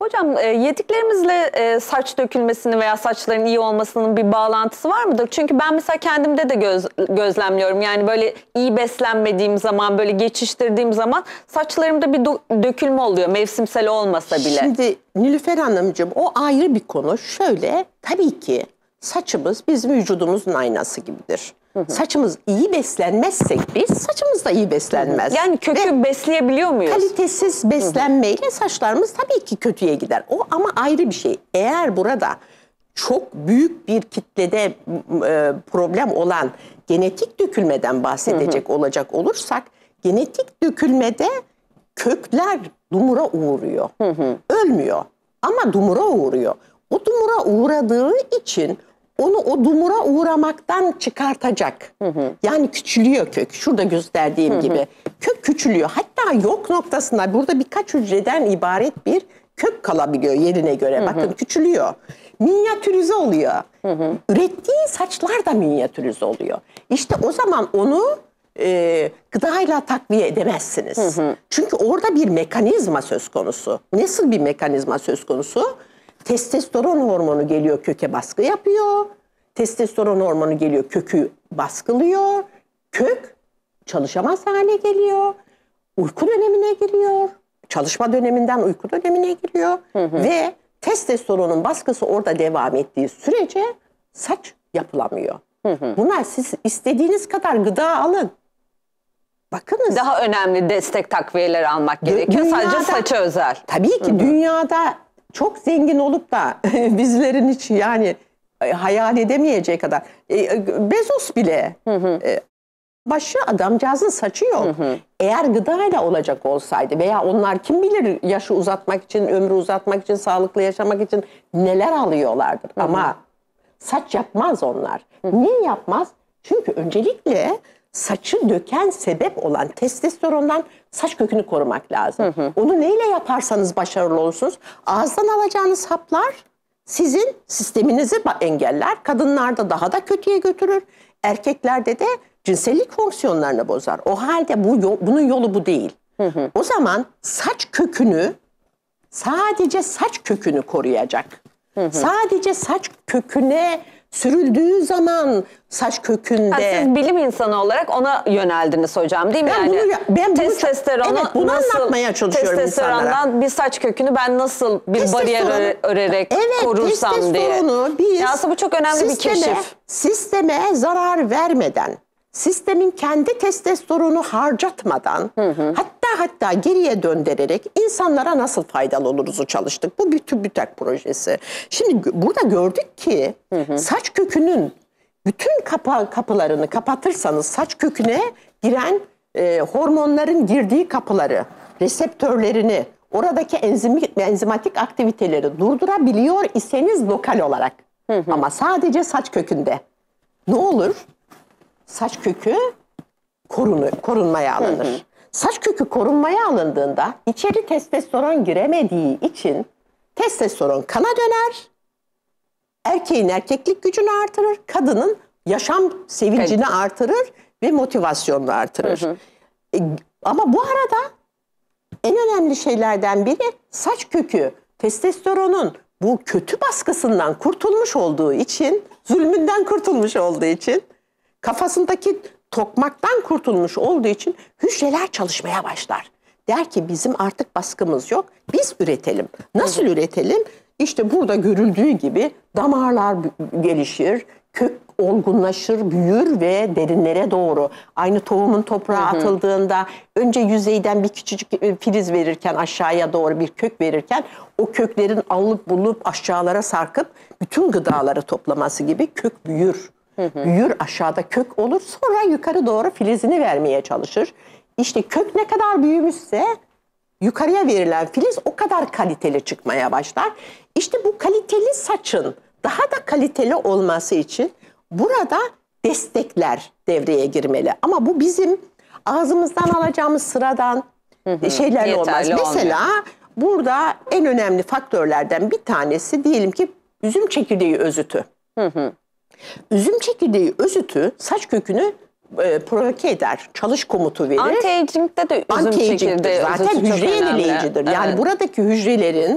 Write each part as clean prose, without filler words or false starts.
Hocam yediklerimizle saç dökülmesinin veya saçların iyi olmasının bir bağlantısı var mıdır? Çünkü ben mesela kendimde de gözlemliyorum. Yani böyle iyi beslenmediğim zaman, böyle geçiştirdiğim zaman saçlarımda bir dökülme oluyor. Mevsimsel olmasa bile. Şimdi Nilüfer Hanımcığım, o ayrı bir konu. Şöyle, tabii ki saçımız bizim vücudumuzun aynası gibidir. Saçımız iyi beslenmezsek biz, saçımız da iyi beslenmez. Yani kökü besleyebiliyor muyuz? Kalitesiz beslenmeyle saçlarımız tabii ki kötüye gider. O ama ayrı bir şey. Eğer burada çok büyük bir kitlede problem olan genetik dökülmeden bahsedecek olacak olursak, genetik dökülmede kökler dumura uğruyor. Ölmüyor ama dumura uğruyor. O dumura uğradığı için onu o dumura uğramaktan çıkartacak. Yani küçülüyor kök. Şurada gösterdiğim gibi. Kök küçülüyor. Hatta yok noktasında burada birkaç hücreden ibaret bir kök kalabiliyor yerine göre. Bakın küçülüyor. Minyatürize oluyor. Ürettiği saçlar da minyatürize oluyor. İşte o zaman onu gıdayla takviye edemezsiniz. Çünkü orada bir mekanizma söz konusu. Nasıl bir mekanizma söz konusu? Testosteron hormonu geliyor, köke baskı yapıyor. Testosteron hormonu geliyor, kökü baskılıyor. Kök çalışamaz hale geliyor. Uyku dönemine giriyor. Çalışma döneminden uyku dönemine giriyor. Ve testosteronun baskısı orada devam ettiği sürece saç yapılamıyor. Buna siz istediğiniz kadar gıda alın. Bakınız. Daha önemli destek takviyeleri almak gerekiyor. Sadece saça özel. Tabii ki dünyada çok zengin olup da bizlerin hiç yani hayal edemeyeceği kadar. Bezos bile başı adamcağızın saçı yok. Eğer gıdayla olacak olsaydı veya onlar kim bilir yaşı uzatmak için, ömrü uzatmak için, sağlıklı yaşamak için neler alıyorlardır. Ama saç yapmaz onlar. Niye yapmaz? Çünkü öncelikle saçı döken sebep olan testosterondan saç kökünü korumak lazım. Onu neyle yaparsanız başarılı olursunuz. Ağızdan alacağınız haplar sizin sisteminizi engeller. Kadınlarda daha da kötüye götürür. Erkeklerde de cinsellik fonksiyonlarını bozar. O halde bunun yolu bu değil. O zaman saç kökünü, sadece saç kökünü koruyacak. Sadece saç köküne sürüldüğü zaman saç kökünde... Siz bilim insanı olarak ona yöneldiniz hocam, değil mi? Ben bunu nasıl, anlatmaya çalışıyorum testosterondan insanlara. Bir saç kökünü ben nasıl bir bariyer örerek korursam diye. Aslında bu çok önemli bir keşif. Sisteme zarar vermeden, sistemin kendi testosteronu harcatmadan, hatta geriye döndürerek insanlara nasıl faydalı oluruzu çalıştık. Bu bir TÜBİTAK projesi. Şimdi burada gördük ki saç kökünün bütün kapılarını kapatırsanız saç köküne giren hormonların girdiği kapıları, reseptörlerini, oradaki enzimatik aktiviteleri durdurabiliyor iseniz lokal olarak. Ama sadece saç kökünde. Ne olur? Saç kökü korunmaya alınır. Saç kökü korunmaya alındığında içeri testosteron giremediği için testosteron kana döner, erkeğin erkeklik gücünü artırır, kadının yaşam sevincini artırır ve motivasyonunu artırır. Ama bu arada en önemli şeylerden biri saç kökü testosteronun bu kötü baskısından kurtulmuş olduğu için, zulmünden kurtulmuş olduğu için, kafasındaki tokmaktan kurtulmuş olduğu için hücreler çalışmaya başlar. Der ki bizim artık baskımız yok, biz üretelim. Nasıl üretelim? İşte burada görüldüğü gibi damarlar gelişir, kök olgunlaşır, büyür ve derinlere doğru. Aynı tohumun toprağa atıldığında önce yüzeyden bir küçücük filiz verirken, aşağıya doğru bir kök verirken o köklerin alıp bulup aşağılara sarkıp bütün gıdaları toplaması gibi kök büyür. Büyür, aşağıda kök olur, sonra yukarı doğru filizini vermeye çalışır. İşte kök ne kadar büyümüşse yukarıya verilen filiz o kadar kaliteli çıkmaya başlar. İşte bu kaliteli saçın daha da kaliteli olması için burada destekler devreye girmeli. Ama bu bizim ağzımızdan alacağımız sıradan şeylerle olmaz. Mesela burada en önemli faktörlerden bir tanesi diyelim ki üzüm çekirdeği özütü. Üzüm çekirdeği özütü saç kökünü provoke eder, çalış komutu verir. Anti-aging'de de üzüm çekirdeği zaten hücre yenileyicidir. Yani buradaki hücrelerin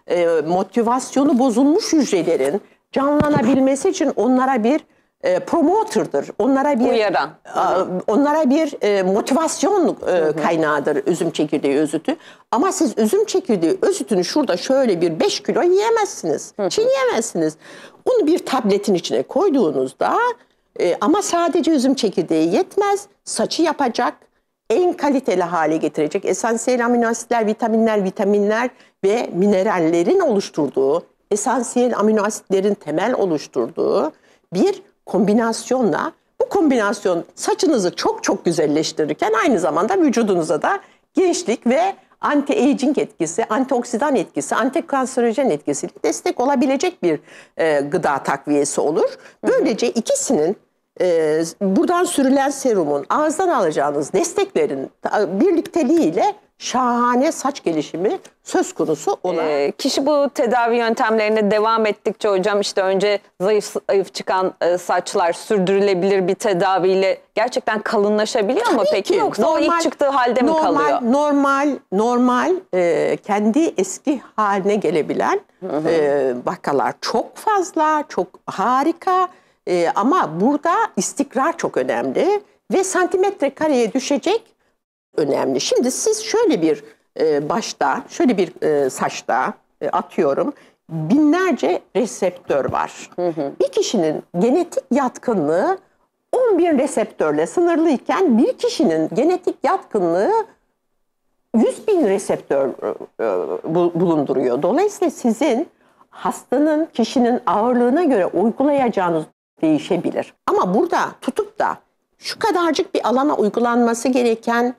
motivasyonu bozulmuş hücrelerin canlanabilmesi için onlara bir promoter'dır. Onlara bir uyaran. Onlara bir motivasyon kaynağıdır üzüm çekirdeği özütü. Ama siz üzüm çekirdeği özütünü şurada şöyle bir 5 kilo yiyemezsiniz. Çiğneyemezsiniz. Onu bir tabletin içine koyduğunuzda ama sadece üzüm çekirdeği yetmez. Saçı yapacak, en kaliteli hale getirecek esansiyel amino asitler, vitaminler ve minerallerin oluşturduğu, esansiyel amino asitlerin temel oluşturduğu bir kombinasyonla, bu kombinasyon saçınızı çok çok güzelleştirirken aynı zamanda vücudunuza da gençlik ve anti-aging etkisi, antioksidan etkisi, antikanserojen etkisiyle destek olabilecek bir gıda takviyesi olur. Böylece ikisinin buradan sürülen serumun, ağızdan alacağınız desteklerin birlikteliğiyle şahane saç gelişimi söz konusu olan. Kişi bu tedavi yöntemlerine devam ettikçe hocam işte önce zayıf çıkan saçlar sürdürülebilir bir tedaviyle gerçekten kalınlaşabiliyor mu peki? Yoksa o ilk çıktığı halde mi kalıyor? Normal kendi eski haline gelebilen vakalar çok fazla, çok harika. Ama burada istikrar çok önemli ve santimetre kareye düşecek önemli. Şimdi siz şöyle bir başta, şöyle bir saçta atıyorum binlerce reseptör var. Bir kişinin genetik yatkınlığı 11 reseptörle sınırlıyken bir kişinin genetik yatkınlığı 100.000 reseptör bulunduruyor. Dolayısıyla sizin hastanın, kişinin ağırlığına göre uygulayacağınız değişebilir. Ama burada tutup da şu kadarcık bir alana uygulanması gereken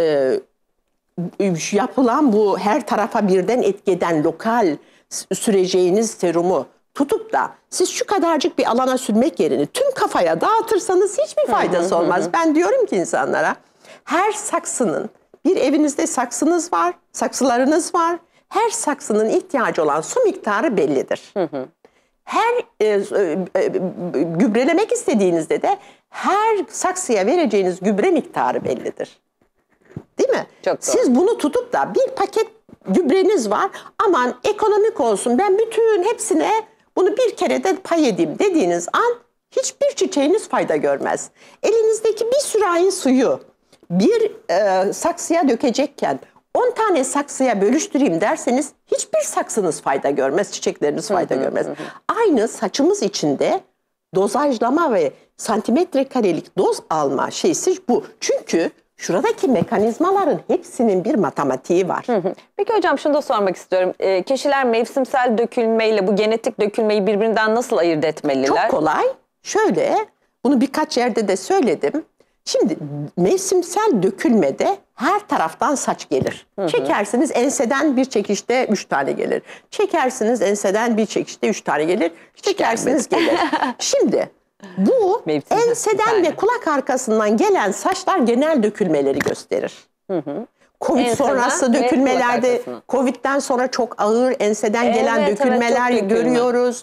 yapılan bu her tarafa birden etki eden lokal süreceğiniz serumu tutup da siz şu kadarcık bir alana sürmek yerine tüm kafaya dağıtırsanız hiçbir faydası olmaz. Ben diyorum ki insanlara her saksının, bir evinizde saksınız var, saksılarınız var. Her saksının ihtiyacı olan su miktarı bellidir. Her gübrelemek istediğinizde de her saksıya vereceğiniz gübre miktarı bellidir. Değil mi? Çok doğru. Siz bunu tutup da bir paket gübreniz var. Aman ekonomik olsun ben bütün hepsine bunu bir kere de pay edeyim dediğiniz an hiçbir çiçeğiniz fayda görmez. Elinizdeki bir sürahi suyu bir saksıya dökecekken 10 tane saksıya bölüştüreyim derseniz hiçbir saksınız fayda görmez, çiçekleriniz fayda görmez. Aynı saçımız içinde dozajlama ve santimetre karelik doz alma şeysi bu. Çünkü şuradaki mekanizmaların hepsinin bir matematiği var. Peki hocam şunu da sormak istiyorum. Kişiler mevsimsel dökülmeyle bu genetik dökülmeyi birbirinden nasıl ayırt etmeliler? Çok kolay. Şöyle, bunu birkaç yerde de söyledim. Şimdi mevsimsel dökülmede her taraftan saç gelir. Çekersiniz enseden bir çekişte 3 tane gelir. Çekersiniz enseden bir çekişte 3 tane gelir. Çekersiniz gelir. Şimdi bu enseden ve kulak arkasından gelen saçlar genel dökülmeleri gösterir. Covid Enseden sonrası dökülmelerde, Covid'den sonra çok ağır enseden gelen dökülmeler görüyoruz.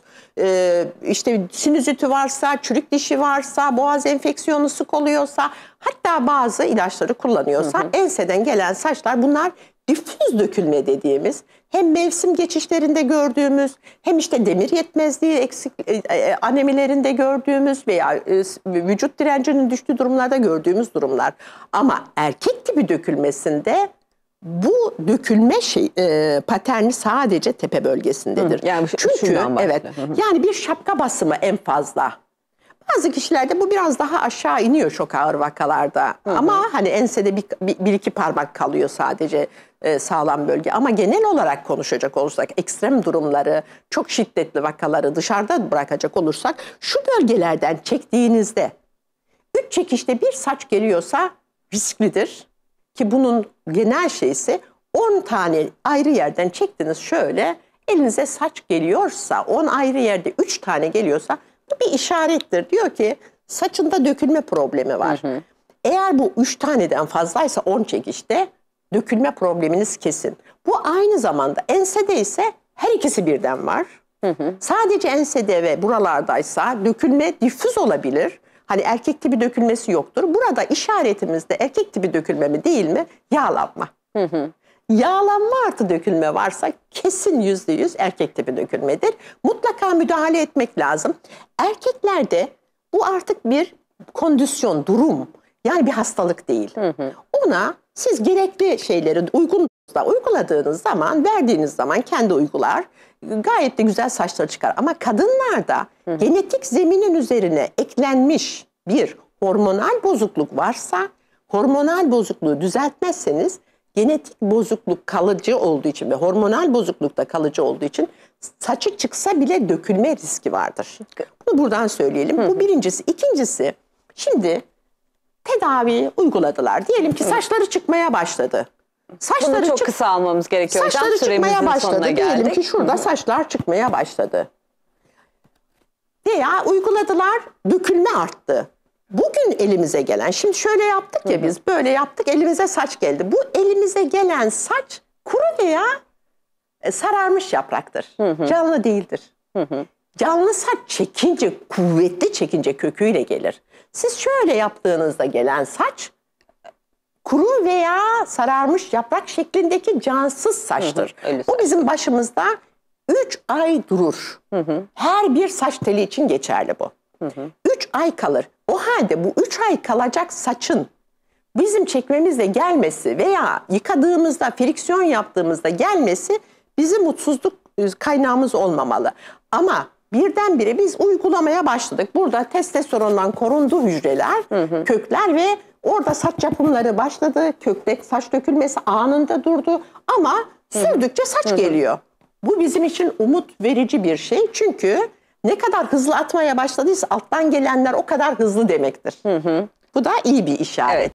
İşte sinüziti varsa, çürük dişi varsa, boğaz enfeksiyonu sık oluyorsa, hatta bazı ilaçları kullanıyorsa enseden gelen saçlar bunlar difüz dökülme dediğimiz hem mevsim geçişlerinde gördüğümüz hem işte demir yetmezliği eksik anemilerinde gördüğümüz veya vücut direncinin düştüğü durumlarda gördüğümüz durumlar. Ama erkek tipi dökülmesinde bu dökülme paterni sadece tepe bölgesindedir. Yani çünkü evet yani bir şapka basımı en fazla. Bazı kişilerde bu biraz daha aşağı iniyor çok ağır vakalarda. Ama hani ensede bir iki parmak kalıyor sadece sağlam bölge. Ama genel olarak konuşacak olursak ekstrem durumları, çok şiddetli vakaları dışarıda bırakacak olursak şu bölgelerden çektiğinizde 3 çekişte bir saç geliyorsa risklidir. Ki bunun genel şeysi 10 tane ayrı yerden çektiniz şöyle elinize saç geliyorsa 10 ayrı yerde 3 tane geliyorsa bu bir işarettir. Diyor ki saçında dökülme problemi var. Eğer bu 3 taneden fazlaysa 10 çekişte dökülme probleminiz kesin. Bu aynı zamanda ensede ise her ikisi birden var. Sadece ensede ve buralardaysa dökülme difüz olabilir. Hani erkek tipi dökülmesi yoktur. Burada işaretimiz de erkek tipi dökülme mi değil mi? Yağlanma. Yağlanma artı dökülme varsa kesin %100 erkek tipi dökülmedir. Mutlaka müdahale etmek lazım. Erkeklerde bu artık bir kondisyon, durum. Yani bir hastalık değil. Ona siz gerekli şeyleri uyguladığınız zaman, verdiğiniz zaman kendi uygular. Gayet de güzel saçları çıkar. Ama kadınlarda genetik zeminin üzerine eklenmiş bir hormonal bozukluk varsa, hormonal bozukluğu düzeltmezseniz, genetik bozukluk kalıcı olduğu için ve hormonal bozukluk da kalıcı olduğu için saçı çıksa bile dökülme riski vardır. Bunu buradan söyleyelim. Bu birincisi. İkincisi, şimdi tedavi uyguladılar. Diyelim ki saçları çıkmaya başladı. Bunu çok kısa almamız gerekiyor hocam. Saçları çıkmaya Süremizin başladı. sonuna Diyelim geldik. ki şurada saçlar çıkmaya başladı. Veya uyguladılar, dökülme arttı. Bugün elimize gelen, şimdi şöyle yaptık ya biz, böyle yaptık, elimize saç geldi. Bu elimize gelen saç kuru veya sararmış yapraktır. Canlı değildir. Canlı saç çekince, kuvvetli çekince köküyle gelir. Siz şöyle yaptığınızda gelen saç kuru veya sararmış yaprak şeklindeki cansız saçtır. Bu bizim başımızda 3 ay durur. Her bir saç teli için geçerli bu. 3 ay kalır. O halde bu 3 ay kalacak saçın bizim çekmemizle gelmesi veya yıkadığımızda, friksiyon yaptığımızda gelmesi bizim mutsuzluk kaynağımız olmamalı. Ama birdenbire biz uygulamaya başladık. Burada testosterondan korundu hücreler, kökler ve orada saç yapımları başladı. Kökte saç dökülmesi anında durdu ama sürdükçe saç geliyor. Bu bizim için umut verici bir şey. Çünkü ne kadar hızlı atmaya başladıysa alttan gelenler o kadar hızlı demektir. Bu da iyi bir işaret. Evet.